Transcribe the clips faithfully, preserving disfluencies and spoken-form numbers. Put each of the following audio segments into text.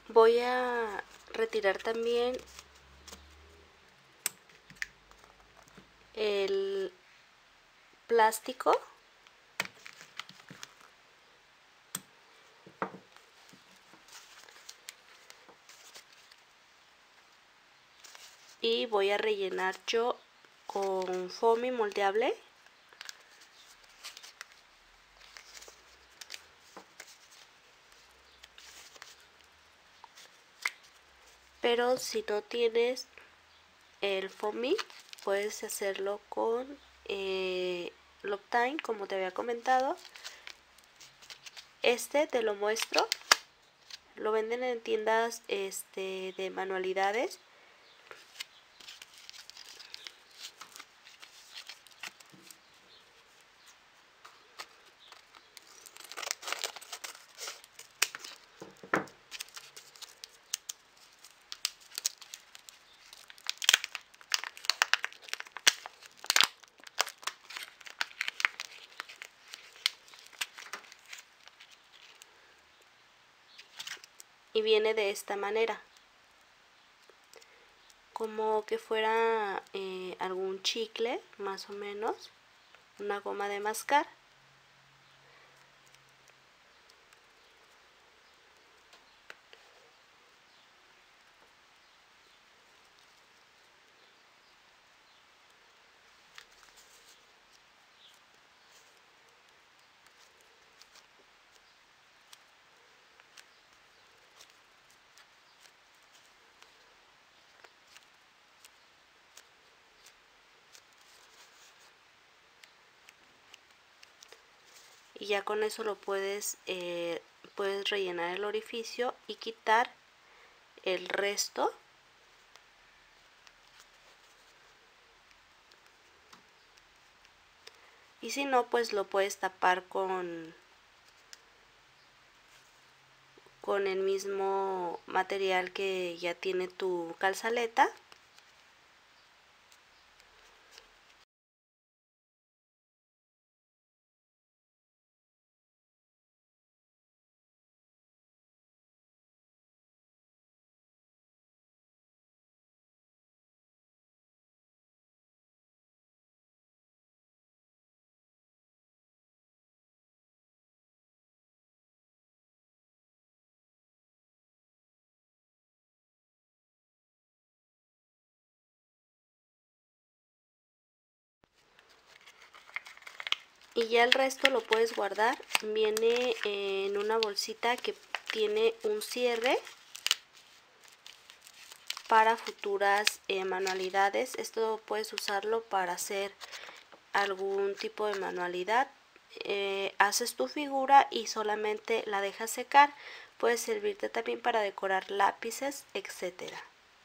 Voy a retirar también el plástico. Y voy a rellenar yo con foamy moldeable. Pero si no tienes el foamy, puedes hacerlo con eh, Loctite, como te había comentado. Este te lo muestro. Lo venden en tiendas este, de manualidades. Y viene de esta manera, como que fuera eh, algún chicle, más o menos, una goma de mascar. Y ya con eso lo puedes, eh, puedes rellenar el orificio y quitar el resto. Y si no, pues lo puedes tapar con, con el mismo material que ya tiene tu calzaleta. Y ya el resto lo puedes guardar. Viene en una bolsita que tiene un cierre para futuras eh, manualidades. Esto puedes usarlo para hacer algún tipo de manualidad. Eh, haces tu figura y solamente la dejas secar. Puede servirte también para decorar lápices, etcétera.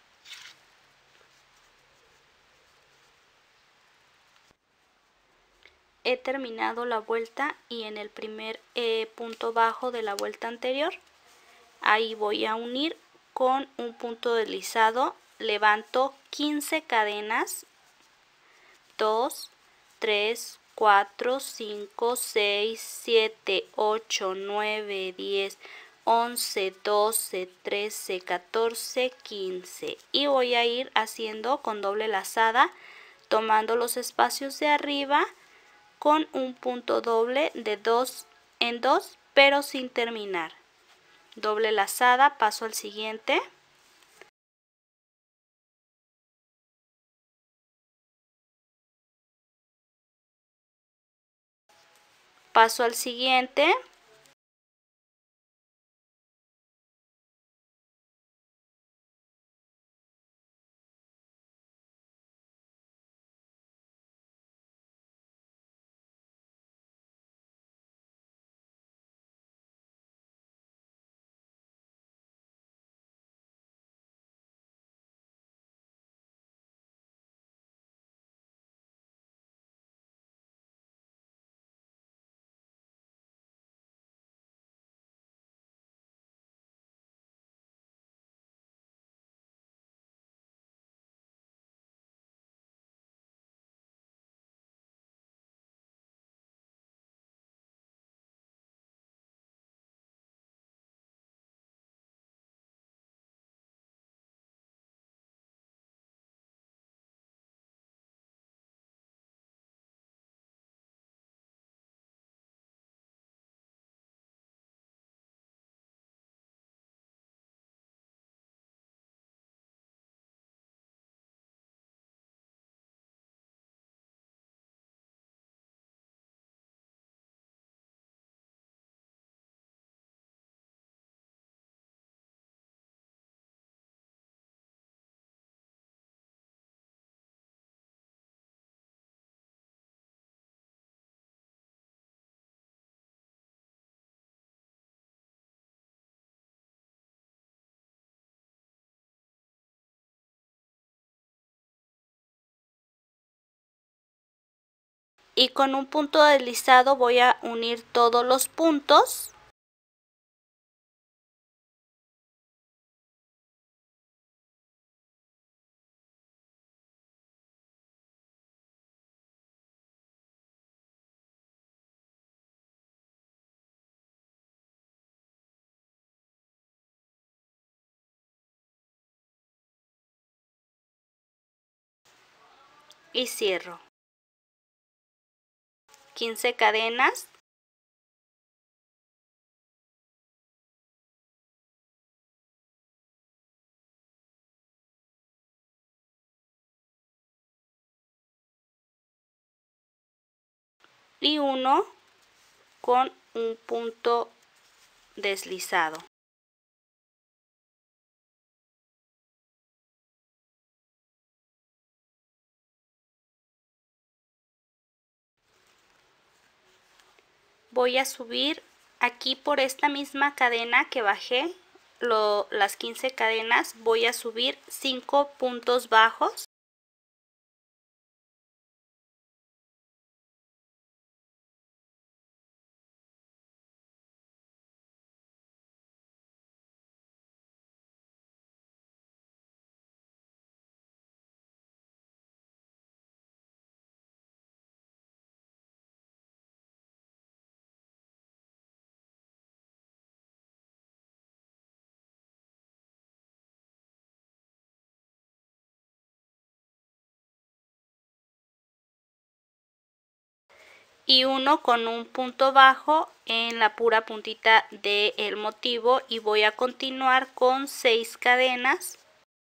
He terminado la vuelta y en el primer eh, punto bajo de la vuelta anterior, ahí voy a unir con un punto deslizado. Levanto quince cadenas, dos, tres, cuatro, cinco, seis, siete, ocho, nueve, diez, once, doce, trece, catorce, quince. Y voy a ir haciendo con doble lazada, tomando los espacios de arriba con un punto doble de dos en dos, pero sin terminar. Doble lazada, paso al siguiente. Paso al siguiente. y con un punto deslizado voy a unir todos los puntos. Y cierro. quince cadenas. Y uno con un punto deslizado. Voy a subir aquí por esta misma cadena que bajé, lo, las quince cadenas, voy a subir cinco puntos bajos. Y uno con un punto bajo en la pura puntita del motivo y voy a continuar con seis cadenas.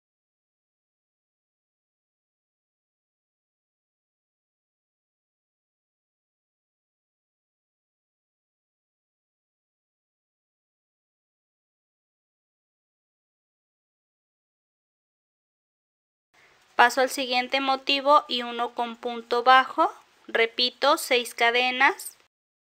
Paso al siguiente motivo y uno con punto bajo, repito seis cadenas.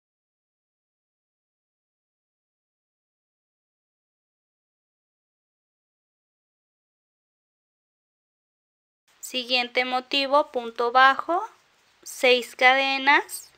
Siguiente motivo, punto bajo, seis cadenas.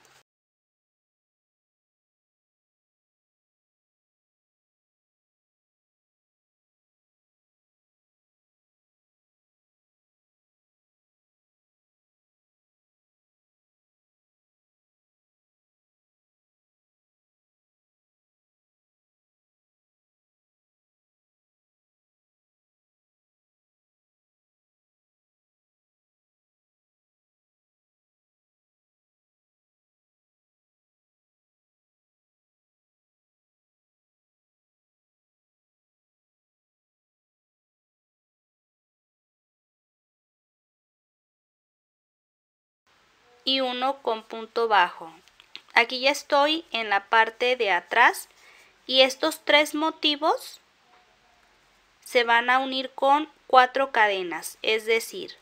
Y uno con punto bajo. Aquí ya estoy en la parte de atrás y estos tres motivos se van a unir con cuatro cadenas, es decir,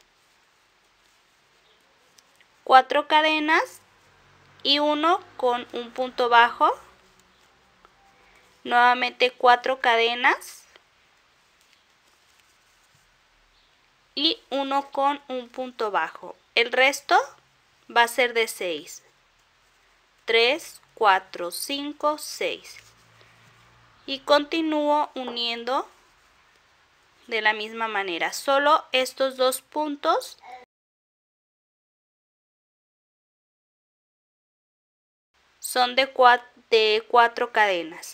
cuatro cadenas y uno con un punto bajo, nuevamente cuatro cadenas y uno con un punto bajo. El resto va a ser de seis. tres, cuatro, cinco, seis. Y continúo uniendo de la misma manera. Solo estos dos puntos son de cuatro, de cuatro cadenas.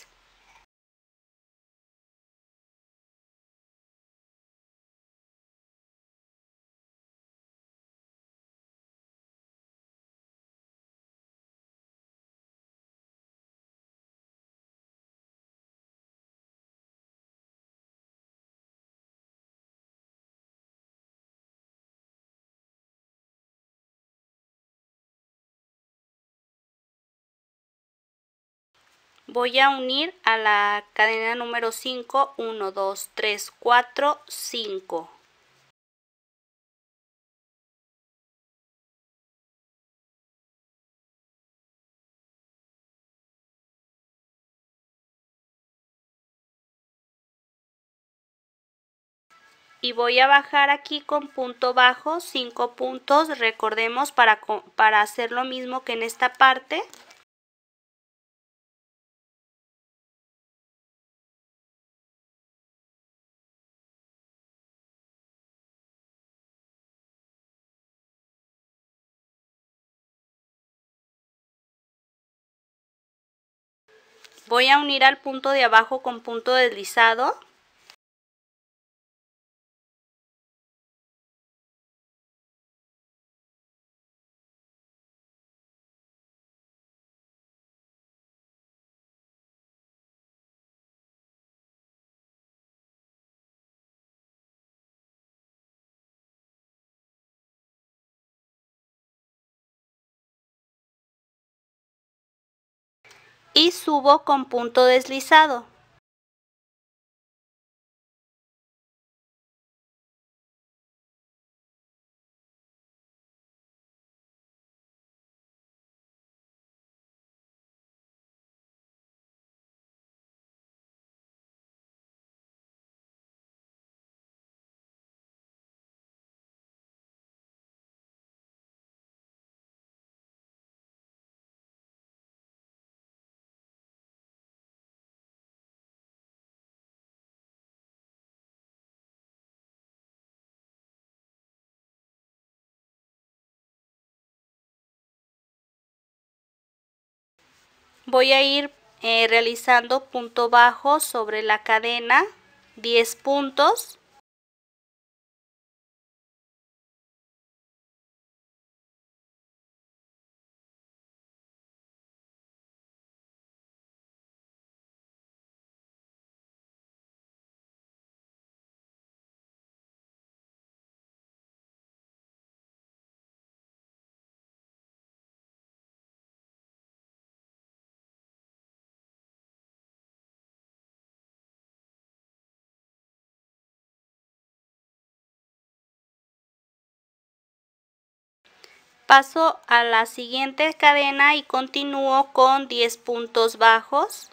Voy a unir a la cadena número cinco, uno, dos, tres, cuatro, cinco. y voy a bajar aquí con punto bajo cinco puntos, recordemos para, para hacer lo mismo que en esta parte. Voy a unir al punto de abajo con punto deslizado. Y subo con punto deslizado. Voy a ir eh, realizando punto bajo sobre la cadena, diez puntos. Paso a la siguiente cadena y continúo con diez puntos bajos.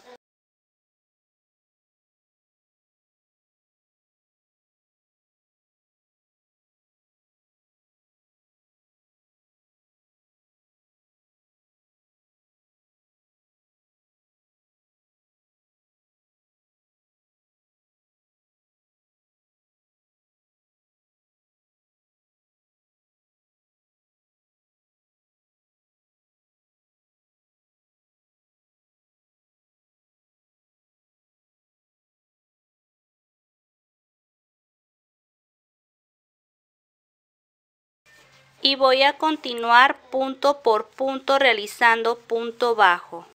Y voy a continuar punto por punto realizando punto bajo.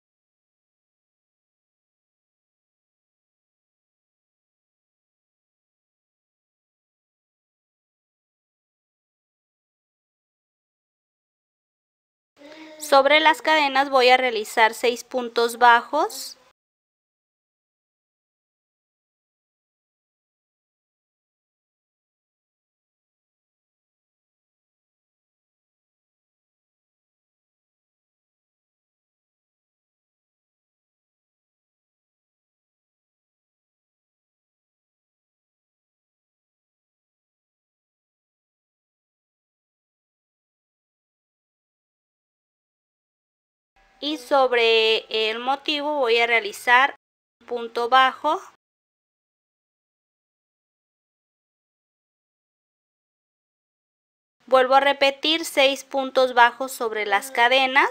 Sobre las cadenas voy a realizar seis puntos bajos. Y sobre el motivo voy a realizar un punto bajo. Vuelvo a repetir seis puntos bajos sobre las cadenas.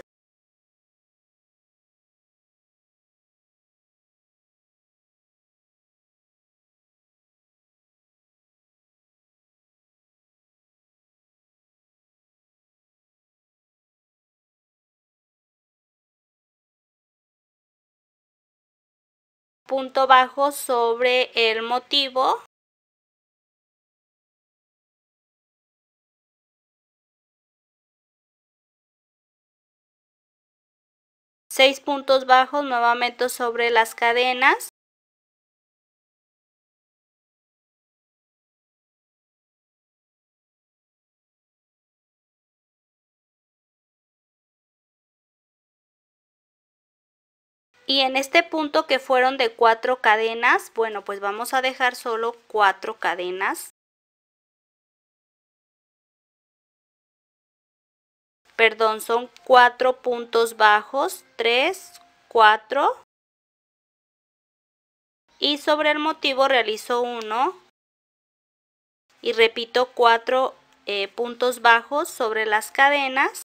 Punto bajo sobre el motivo. seis puntos bajos nuevamente sobre las cadenas. Y en este punto que fueron de cuatro cadenas, bueno, pues vamos a dejar solo cuatro cadenas. perdón, son cuatro puntos bajos, tres, cuatro. Y sobre el motivo realizo uno y repito cuatro eh, puntos bajos sobre las cadenas.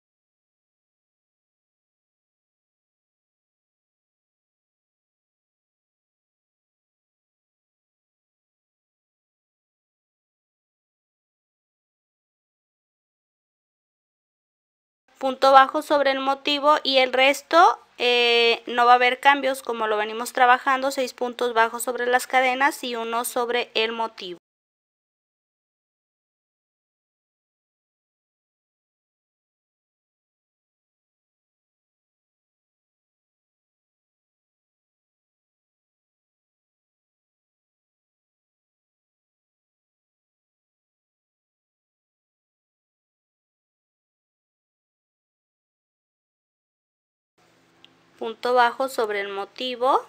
Punto bajo sobre el motivo y el resto eh, no va a haber cambios como lo venimos trabajando, seis puntos bajos sobre las cadenas y uno sobre el motivo. Punto bajo sobre el motivo.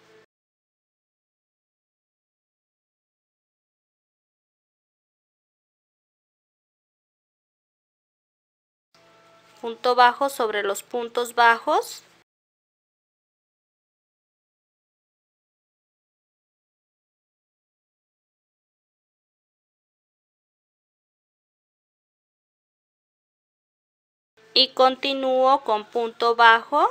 Punto bajo sobre los puntos bajos. Y continúo con punto bajo.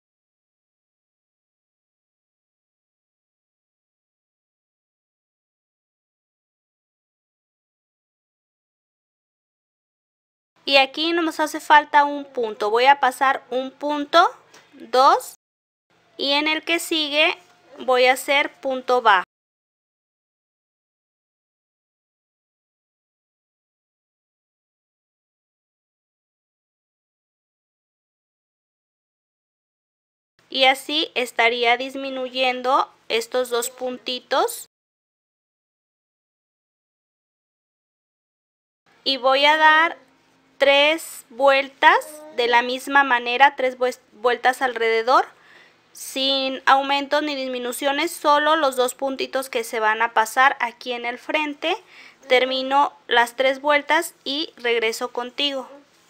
Y aquí nos hace falta un punto. Voy a pasar un punto, dos, y en el que sigue voy a hacer punto bajo. Y así estaría disminuyendo estos dos puntitos. Y voy a dar tres vueltas de la misma manera, tres vueltas alrededor, sin aumentos ni disminuciones, solo los dos puntitos que se van a pasar aquí en el frente. Termino las tres vueltas y regreso contigo.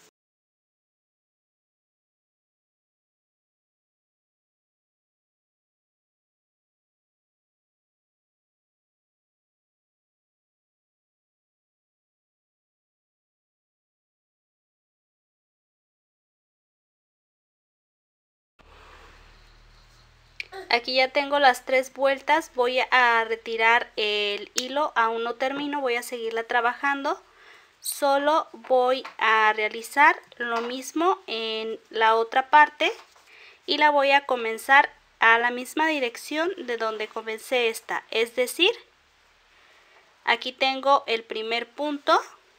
Aquí ya tengo las tres vueltas, voy a retirar el hilo, aún no termino, voy a seguirla trabajando. Solo voy a realizar lo mismo en la otra parte y la voy a comenzar a la misma dirección de donde comencé esta, es decir, aquí tengo el primer punto.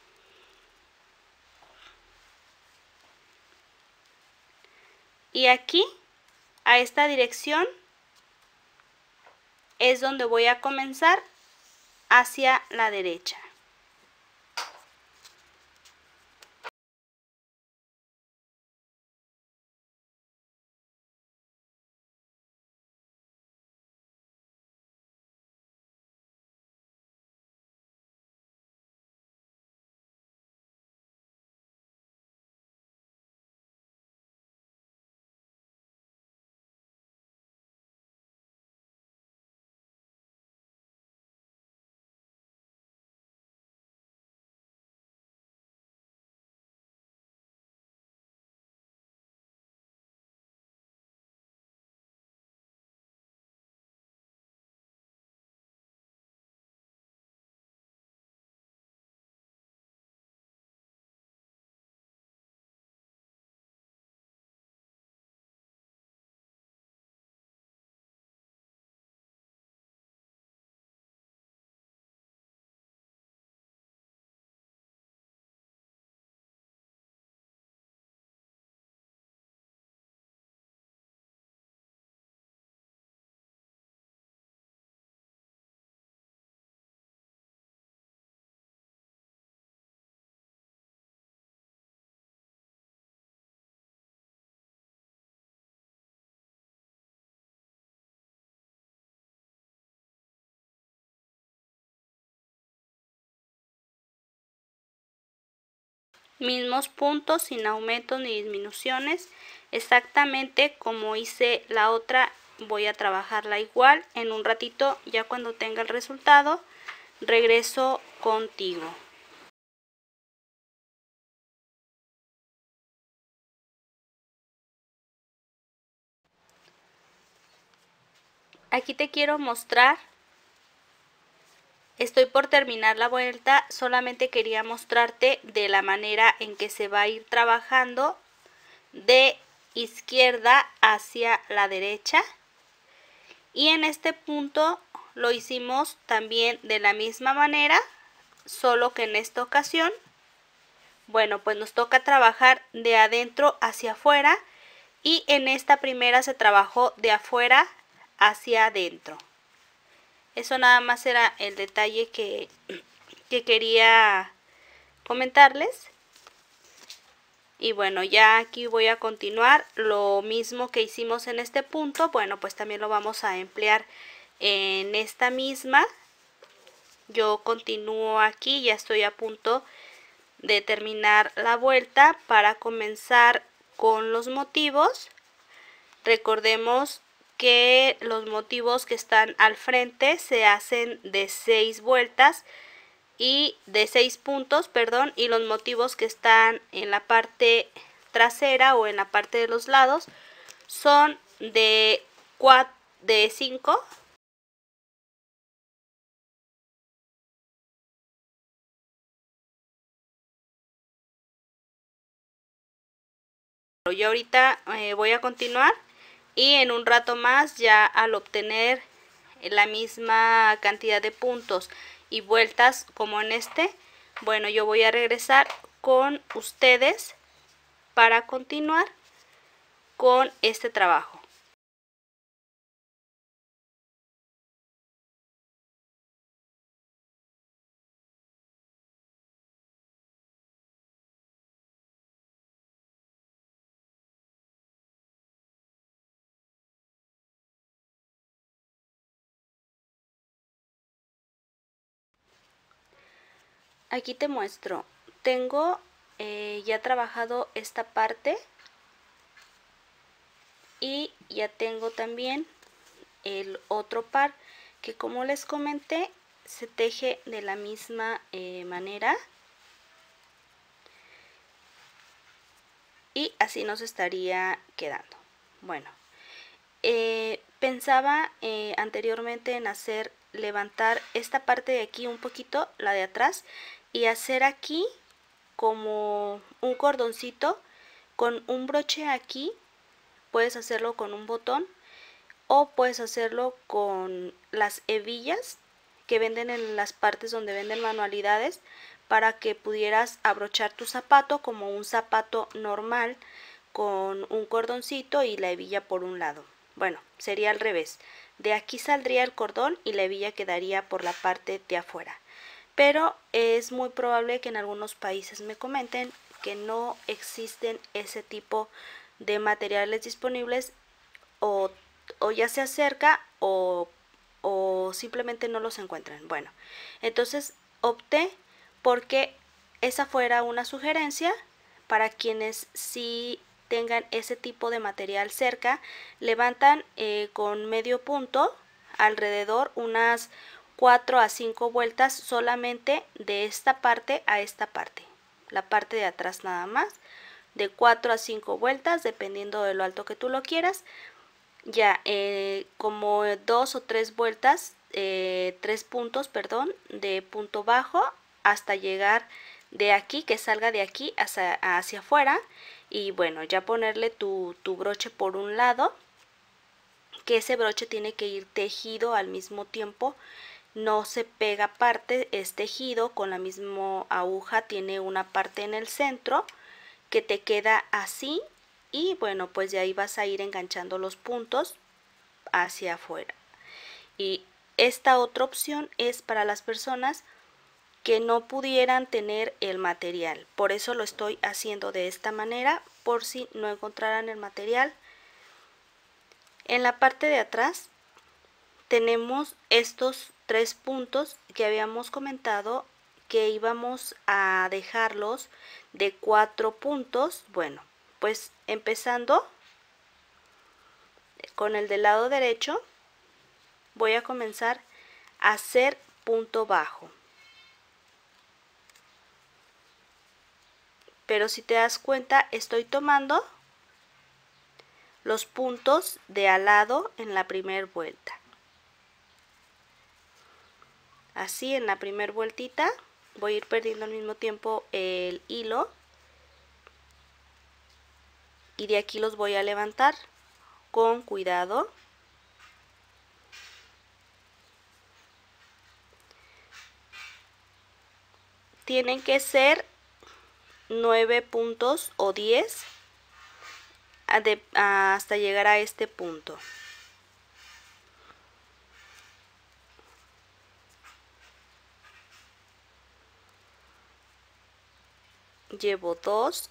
Y aquí, a esta dirección, es donde voy a comenzar hacia la derecha. mismos puntos sin aumentos ni disminuciones, exactamente como hice la otra. Voy a trabajarla igual. En un ratito, ya cuando tenga el resultado, regreso contigo. Aquí te quiero mostrar, estoy por terminar la vuelta, solamente quería mostrarte de la manera en que se va a ir trabajando de izquierda hacia la derecha. Y en este punto lo hicimos también de la misma manera, solo que en esta ocasión, bueno, pues nos toca trabajar de adentro hacia afuera, y en esta primera se trabajó de afuera hacia adentro. Eso nada más era el detalle que, que quería comentarles. Y bueno, ya aquí voy a continuar lo mismo que hicimos en este punto. Bueno, pues también lo vamos a emplear en esta misma. Yo continúo aquí, ya estoy a punto de terminar la vuelta para comenzar con los motivos. Recordemos que los motivos que están al frente se hacen de seis vueltas y de seis puntos, perdón, y los motivos que están en la parte trasera o en la parte de los lados son de cuatro, de cinco. Yo ahorita eh, voy a continuar, y en un rato más, ya al obtener la misma cantidad de puntos y vueltas como en este, bueno, yo voy a regresar con ustedes para continuar con este trabajo. Aquí te muestro, tengo eh, ya trabajado esta parte, y ya tengo también el otro par que, como les comenté, se teje de la misma eh, manera, y así nos estaría quedando. Bueno, eh, pensaba eh, anteriormente en hacer, levantar esta parte de aquí un poquito, la de atrás, y hacer aquí como un cordoncito con un broche aquí. Puedes hacerlo con un botón, o puedes hacerlo con las hebillas que venden en las partes donde venden manualidades, para que pudieras abrochar tu zapato como un zapato normal, con un cordoncito y la hebilla por un lado. Bueno, sería al revés. De aquí saldría el cordón y la hebilla quedaría por la parte de afuera. Pero es muy probable que en algunos países me comenten que no existen ese tipo de materiales disponibles, o, o ya se acerca o, o simplemente no los encuentran. Bueno, entonces opté porque esa fuera una sugerencia para quienes sí tengan ese tipo de material cerca. Levantan eh, con medio punto alrededor unas cuatro a cinco vueltas solamente de esta parte a esta parte, la parte de atrás nada más, de cuatro a cinco vueltas dependiendo de lo alto que tú lo quieras. Ya eh, como dos o tres vueltas, eh, tres puntos, perdón, de punto bajo hasta llegar de aquí, que salga de aquí hacia, hacia afuera. Y bueno, ya ponerle tu, tu broche por un lado, que ese broche tiene que ir tejido al mismo tiempo, no se pega aparte, es tejido con la misma aguja, tiene una parte en el centro que te queda así, y bueno, pues de ahí vas a ir enganchando los puntos hacia afuera. Y esta otra opción es para las personas que no pudieran tener el material, por eso lo estoy haciendo de esta manera, por si no encontraran el material. En la parte de atrás tenemos estos tres puntos que habíamos comentado que íbamos a dejarlos de cuatro puntos. Bueno, pues empezando con el del lado derecho, voy a comenzar a hacer punto bajo. Pero si te das cuenta, estoy tomando los puntos de al lado en la primera vuelta. Así, en la primera vueltita voy a ir perdiendo al mismo tiempo el hilo y de aquí los voy a levantar con cuidado. Tienen que ser nueve puntos o diez hasta llegar a este punto. Llevo dos.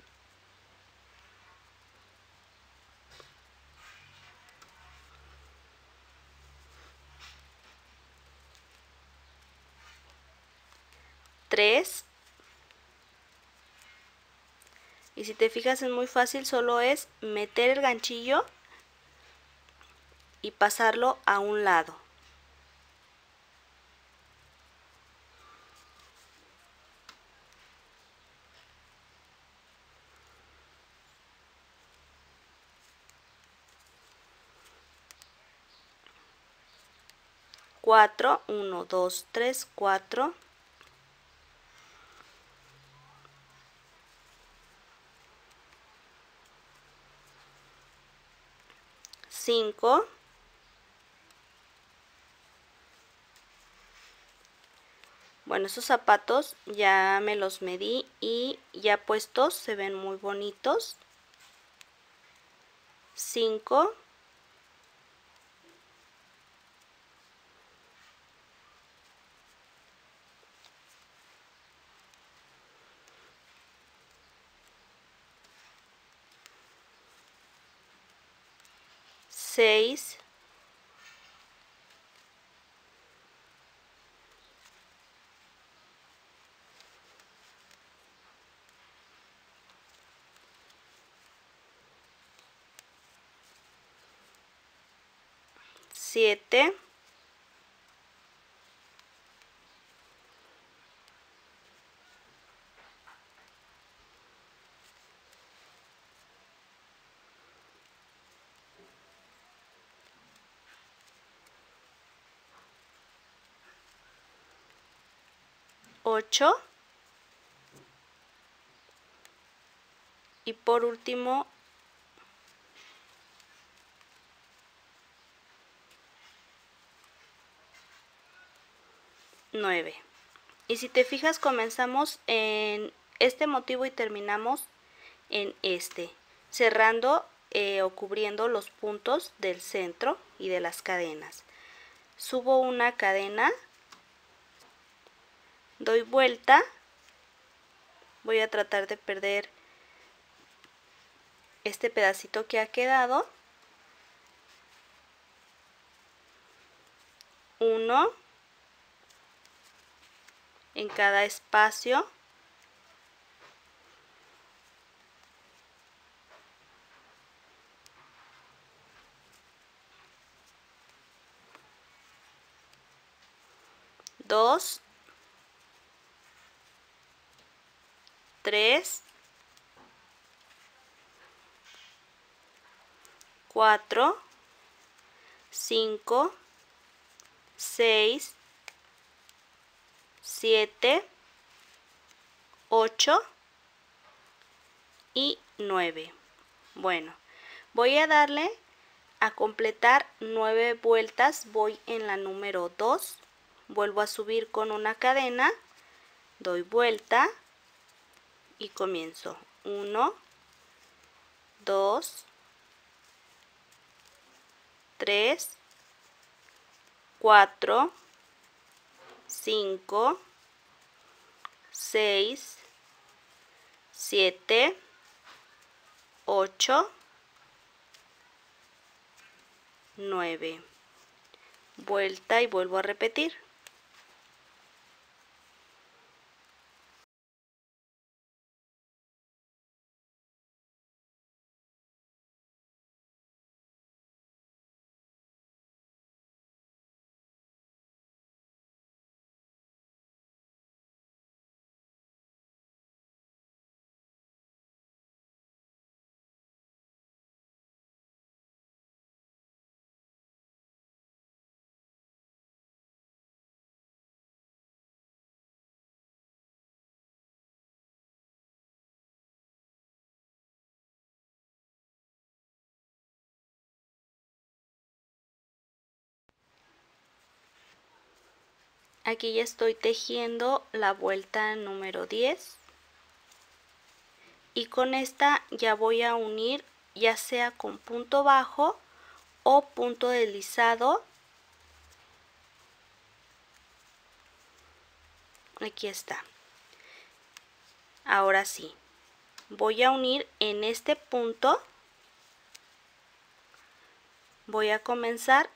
Tres. Y si te fijas es muy fácil, solo es meter el ganchillo y pasarlo a un lado. Cuatro, uno, dos, tres, cuatro. Cinco. Bueno, esos zapatos ya me los medí y ya puestos se ven muy bonitos. Cinco. Seis. Siete. Ocho. Y por último, nueve. Y si te fijas, comenzamos en este motivo y terminamos en este, cerrando eh, o cubriendo los puntos del centro y de las cadenas. Subo una cadena, doy vuelta, voy a tratar de perder este pedacito que ha quedado. Uno en cada espacio. Dos. Tres. Cuatro. Cinco. Seis. Siete. Ocho. Y nueve. Bueno, voy a darle a completar nueve vueltas. Voy en la número dos. Vuelvo a subir con una cadena, doy vuelta y comienzo. Uno, dos, tres, cuatro, cinco, seis, siete, ocho, nueve. Vuelta y vuelvo a repetir. Aquí ya estoy tejiendo la vuelta número diez. Y con esta ya voy a unir ya sea con punto bajo o punto deslizado. Aquí está. Ahora sí, voy a unir en este punto. Voy a comenzar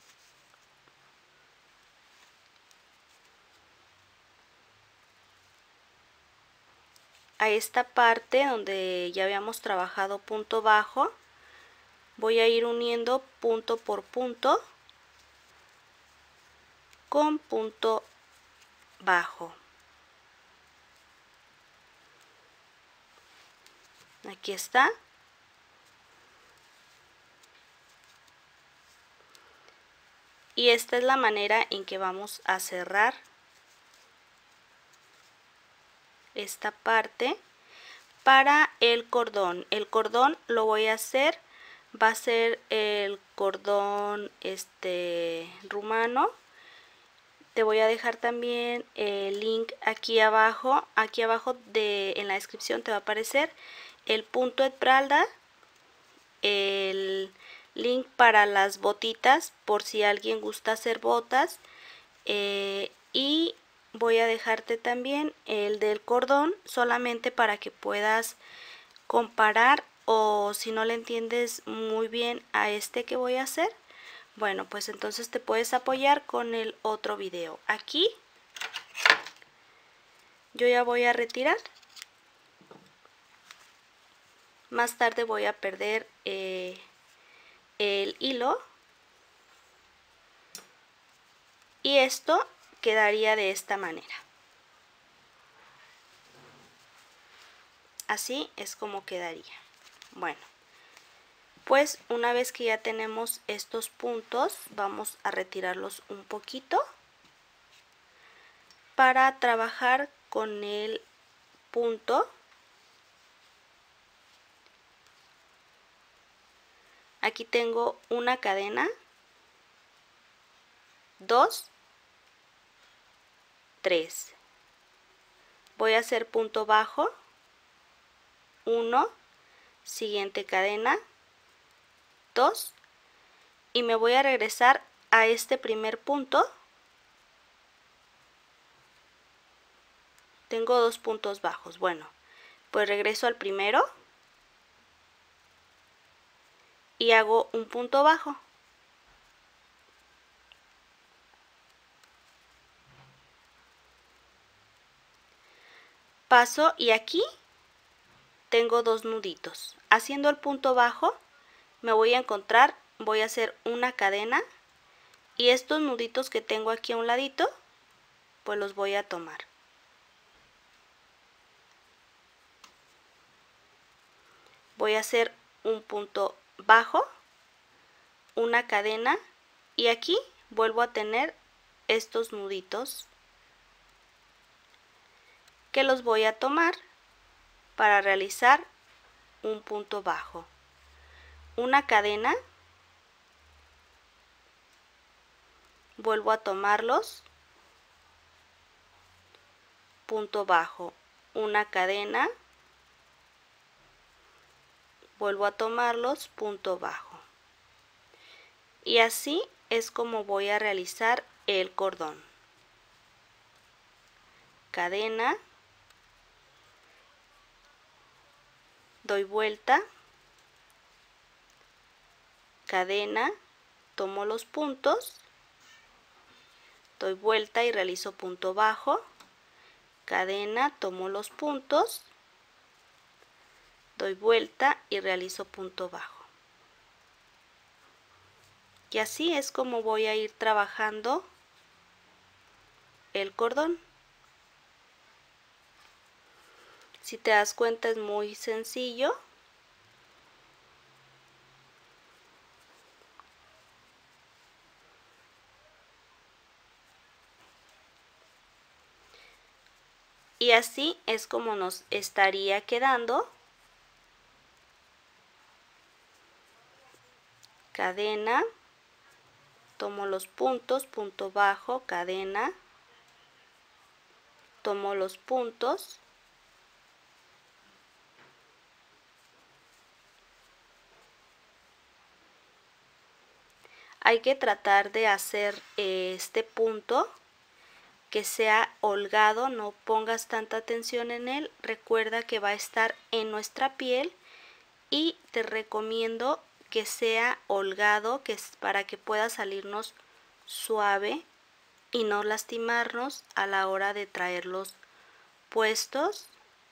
a esta parte donde ya habíamos trabajado punto bajo. Voy a ir uniendo punto por punto con punto bajo. Aquí está. Y esta es la manera en que vamos a cerrar esta parte para el cordón. El cordón lo voy a hacer, va a ser el cordón este rumano. Te voy a dejar también el link aquí abajo. Aquí abajo de, en la descripción te va a aparecer el punto Esmeralda, el link para las botitas por si alguien gusta hacer botas, eh, y voy a dejarte también el del cordón solamente para que puedas comparar, o si no le entiendes muy bien a este que voy a hacer, bueno, pues entonces te puedes apoyar con el otro video. Aquí yo ya voy a retirar. Más tarde voy a perder eh, el hilo. Y esto quedaría de esta manera. Así es como quedaría. Bueno, pues una vez que ya tenemos estos puntos, vamos a retirarlos un poquito para trabajar con el punto. Aquí tengo una cadena, dos, tres. Voy a hacer punto bajo, uno, siguiente cadena, dos, y me voy a regresar a este primer punto. Tengo dos puntos bajos. Bueno, pues regreso al primero y hago un punto bajo. Paso y aquí tengo dos nuditos. Haciendo el punto bajo me voy a encontrar, voy a hacer una cadena y estos nuditos que tengo aquí a un ladito, pues los voy a tomar. Voy a hacer un punto bajo, una cadena y aquí vuelvo a tener estos nuditos que los voy a tomar para realizar un punto bajo, una cadena, vuelvo a tomarlos, punto bajo, una cadena, vuelvo a tomarlos, punto bajo. Y así es como voy a realizar el cordón. Cadena, doy vuelta, cadena, tomo los puntos, doy vuelta y realizo punto bajo, cadena, tomo los puntos, doy vuelta y realizo punto bajo. Y así es como voy a ir trabajando el cordón. Si te das cuenta es muy sencillo. Y así es como nos estaría quedando. Cadena, tomo los puntos, punto bajo, cadena, tomo los puntos. Hay que tratar de hacer este punto que sea holgado, no pongas tanta tensión en él. Recuerda que va a estar en nuestra piel y te recomiendo que sea holgado, que es para que pueda salirnos suave y no lastimarnos a la hora de traerlos puestos.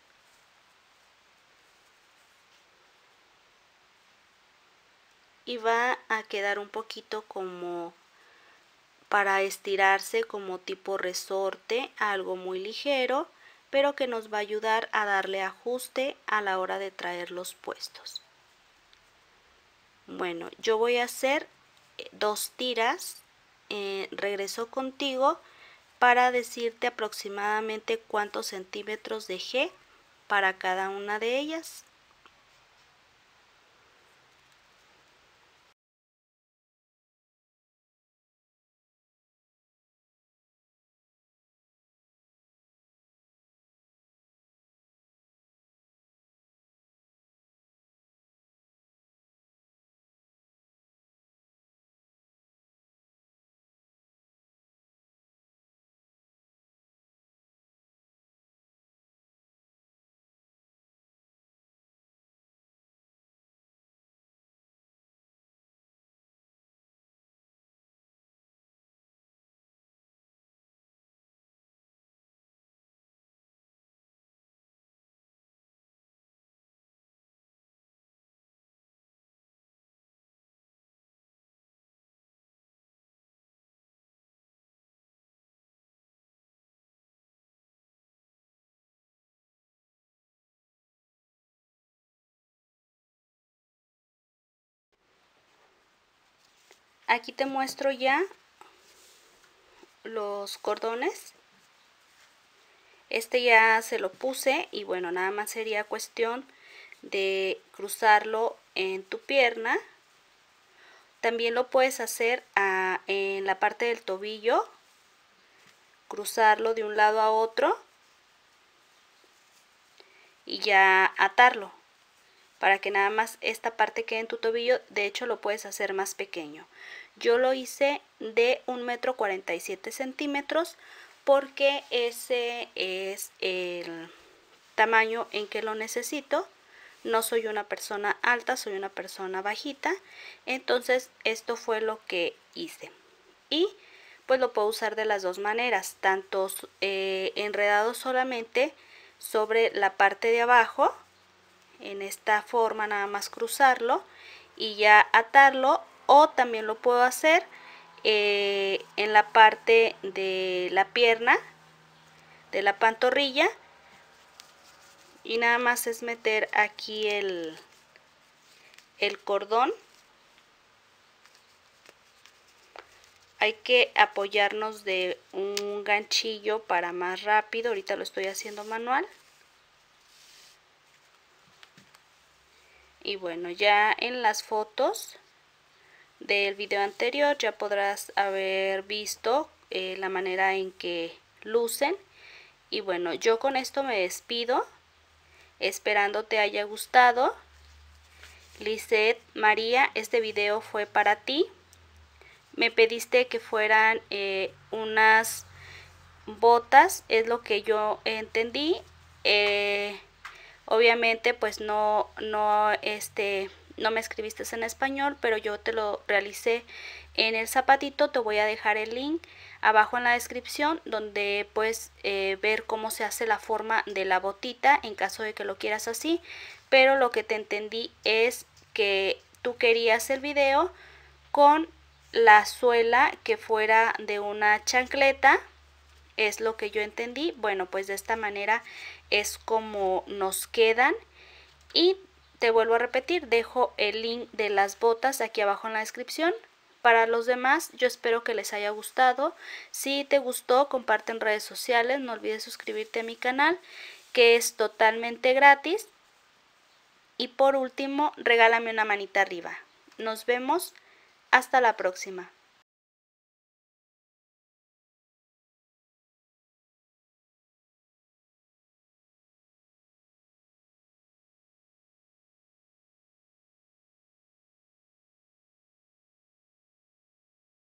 Y va a quedar un poquito como para estirarse, como tipo resorte, algo muy ligero, pero que nos va a ayudar a darle ajuste a la hora de traerlos puestos. Bueno, yo voy a hacer dos tiras, eh, regreso contigo para decirte aproximadamente cuántos centímetros dejé para cada una de ellas. Aquí te muestro ya los cordones. Este ya se lo puse y bueno, nada más sería cuestión de cruzarlo en tu pierna. También lo puedes hacer a, en la parte del tobillo, cruzarlo de un lado a otro y ya atarlo para que nada más esta parte quede en tu tobillo. De hecho lo puedes hacer más pequeño. Yo lo hice de un metro cuarenta y siete centímetros porque ese es el tamaño en que lo necesito. No soy una persona alta, soy una persona bajita, entonces esto fue lo que hice. Y pues lo puedo usar de las dos maneras, tanto eh, enredado solamente sobre la parte de abajo, en esta forma nada más cruzarlo y ya atarlo, o también lo puedo hacer eh, en la parte de la pierna, de la pantorrilla, y nada más es meter aquí el, el cordón. Hay que apoyarnos de un ganchillo para más rápido. Ahorita lo estoy haciendo manual. Y bueno, ya en las fotos del video anterior ya podrás haber visto eh, la manera en que lucen. Y bueno, yo con esto me despido, esperando te haya gustado. Lisette María, este video fue para ti. Me pediste que fueran eh, unas botas, es lo que yo entendí. Eh, obviamente pues no, no, este, no me escribiste en español, pero yo te lo realicé en el zapatito. Te voy a dejar el link abajo en la descripción donde puedes eh, ver cómo se hace la forma de la botita en caso de que lo quieras así. Pero lo que te entendí es que tú querías el video con la suela que fuera de una chancleta, es lo que yo entendí. Bueno, pues de esta manera es como nos quedan. Y te vuelvo a repetir, dejo el link de las botas aquí abajo en la descripción. Para los demás, yo espero que les haya gustado. Si te gustó, comparte en redes sociales. No olvides suscribirte a mi canal, que es totalmente gratis. Y por último, regálame una manita arriba. Nos vemos. Hasta la próxima.